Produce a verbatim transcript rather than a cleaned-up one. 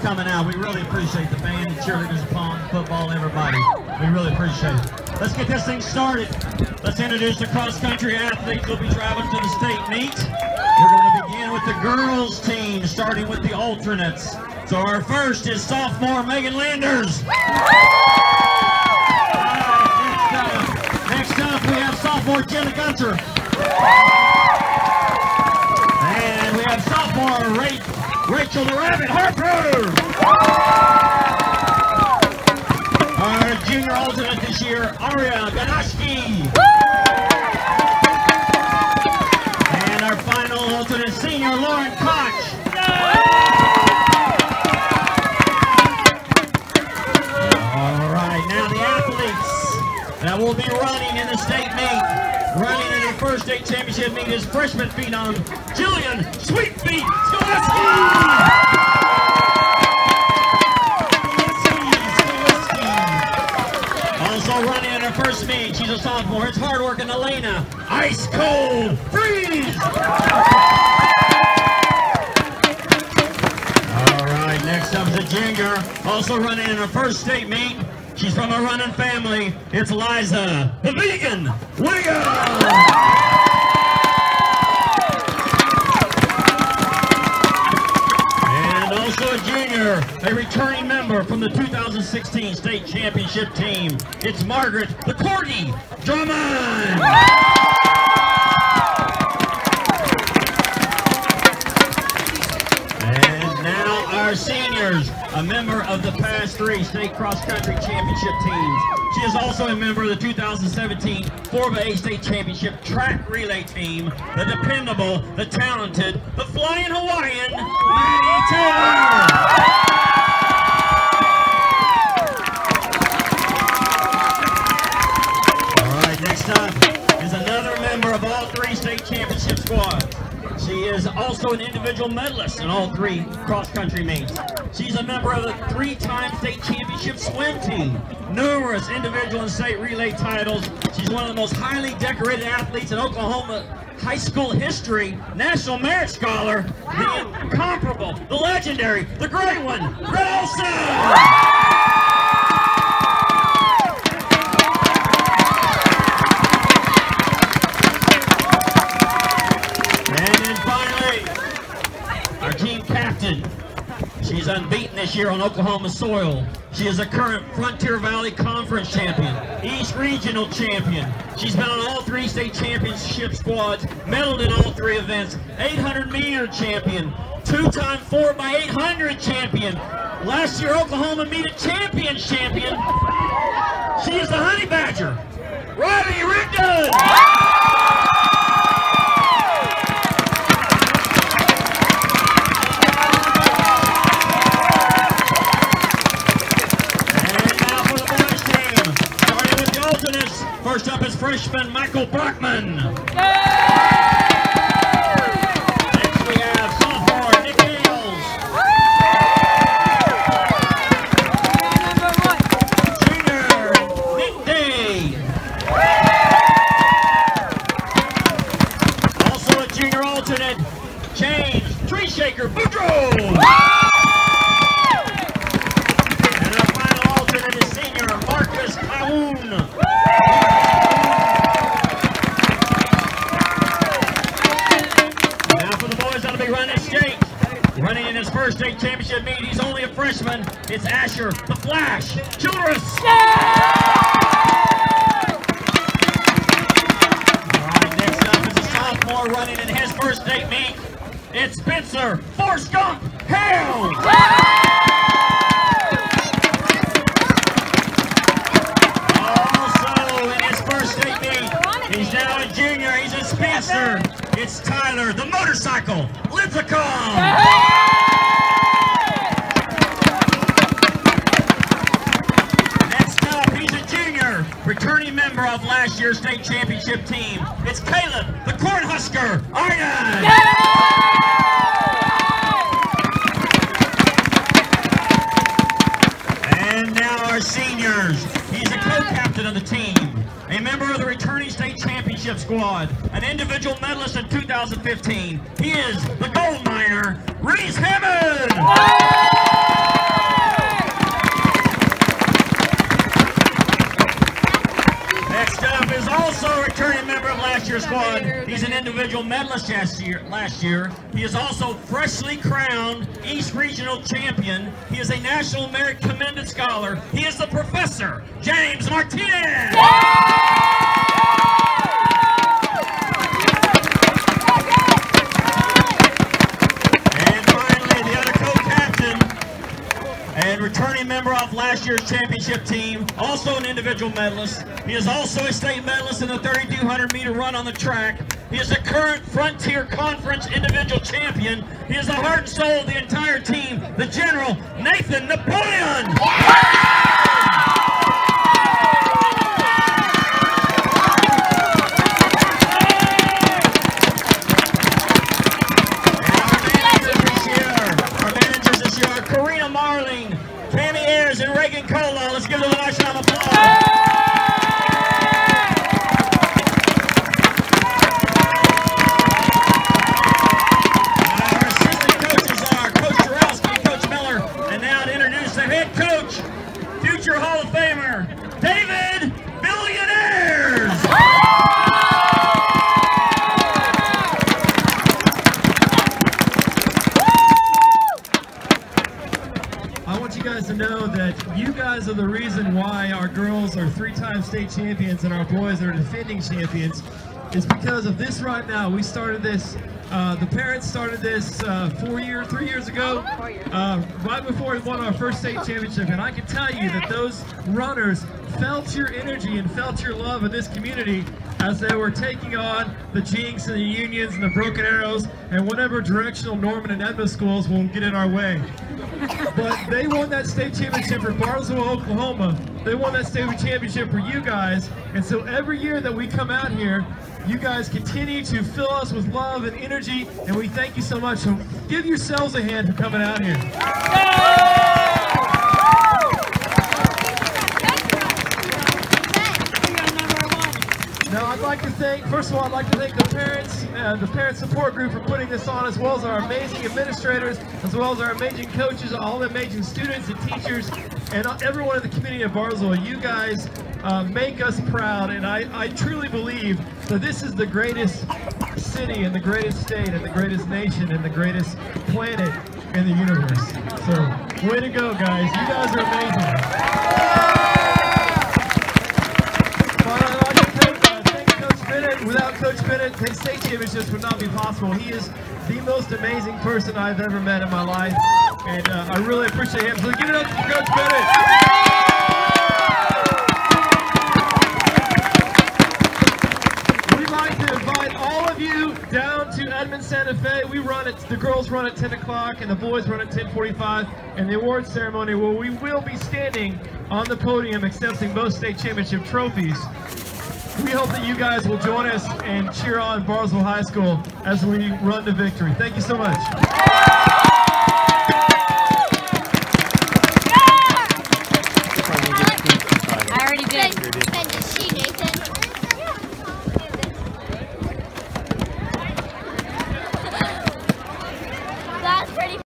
coming out. We really appreciate the band, the cheerleaders, pom, football, everybody. We really appreciate it. Let's get this thing started. Let's introduce the cross-country athletes who will be traveling to the state meet. We're going to begin with the girls team, starting with the alternates. So our first is sophomore Megan Landers. Next up, we have sophomore Jenna Gunter. And we have sophomore Ra Rachel the Rabbit Harper. Our junior alternate this year, Aria Ganashki. And our final alternate senior, Lauren Koch. All right, now the athletes that will be running in the state meet. Running in her first state championship meet is freshman phenom Jillian Sweetfeet Skoleski. Also running in her first meet, she's a sophomore. It's hardworking Elena Ice Cold Freeze. All right, next up is a junior, also running in her first state meet. She's from a running family. It's Liza, the vegan Wiggum. And also a junior, a returning member from the two thousand sixteen state championship team. It's Margaret, the Corgi Drummond. And now our seniors, a member of the past three state cross-country championship teams. She is also a member of the two thousand seventeen four by eight state championship track relay team, the dependable, the talented, the flying Hawaiian, Maddie Taylor. All right, next up is another member of all three state championship squads. She is also an individual medalist in all three cross-country meets. She's a member of the three-time state championship swim team, numerous individual and state relay titles. She's one of the most highly decorated athletes in Oklahoma high school history, National Merit Scholar, the incomparable, the legendary, the great one, Red Olson! She's unbeaten this year on Oklahoma soil. She is a current Frontier Valley Conference champion, East Regional champion. She's been on all three state championship squads, medaled in all three events, eight hundred meter champion, two-time four by eight hundred champion, last year Oklahoma Meet a Champions champion. She is the Honey Badger, Riley Rigdon. First up is freshman Michael Brockman. Next we have sophomore Nick Hales. Junior Nick Day. Also a junior alternate, James Tree Shaker Boudreaux. And our final alternate is senior Marcus Cahoon. Running in his first state championship meet, he's only a freshman. It's Asher, the Flash, Childress. All right, next up is a sophomore running in his first state meet. It's Spencer, Force Gump, Hale. Also in his first state meet, he's now a junior, he's a Spencer. It's Tyler, the motorcycle, Lincecum. Next up, he's a junior, returning member of last year's state championship team. It's Caleb, the Cornhusker, Arden. And now our seniors. He's a co-captain of the team, a member of the returning state championship squad, an individual medalist in two thousand fifteen. He is the gold miner, Reese Hammond! of last year's squad. He's an individual medalist last year. Last year. He is also freshly crowned East Regional Champion. He is a National Merit Commended Scholar. He is the Professor, James Martinez. And returning member of last year's championship team, also an individual medalist. He is also a state medalist in the thirty-two hundred meter run on the track. He is the current Frontier Conference individual champion. He is the heart and soul of the entire team, the General Nathan Napoleon. And Reagan Cola. Let's give them a nice round of applause. Our assistant coaches are Coach Jarowski, Coach Miller, and now to introduce the head coach, future Hall of Famer, David Billionaires. I want you guys to know that you guys are the reason why our girls are three-time state champions and our boys are defending champions. It's because of this right now. We started this, uh, the parents started this uh, four years, three years ago, uh, right before we won our first state championship. And I can tell you that those runners felt your energy and felt your love in this community as they were taking on the Jinx and the Unions and the Broken Arrows and whatever directional Norman and Edmond schools will get in our way. But they won that state championship for Bartlesville, Oklahoma. They won that state championship for you guys. And so every year that we come out here, you guys continue to fill us with love and energy, and we thank you so much. So give yourselves a hand for coming out here. Now, I'd like to thank, first of all, I'd like to thank the parents, uh, the parent support group for putting this on, as well as our amazing administrators, as well as our amazing coaches, all the amazing students and teachers, and everyone in the community of Bartlesville. You guys uh, make us proud, and I, I truly believe that this is the greatest city and the greatest state and the greatest nation and the greatest planet in the universe. So, way to go, guys. You guys are amazing. Without Coach Bennett, his state championships would not be possible. He is the most amazing person I've ever met in my life, and uh, I really appreciate him. So give it up to Coach Bennett. We'd like to invite all of you down to Edmond, Santa Fe. We run it, the girls run at ten o'clock and the boys run at ten forty-five, and the awards ceremony where we will be standing on the podium accepting both state championship trophies. We hope that you guys will join us and cheer on Bartlesville High School as we run to victory. Thank you so much.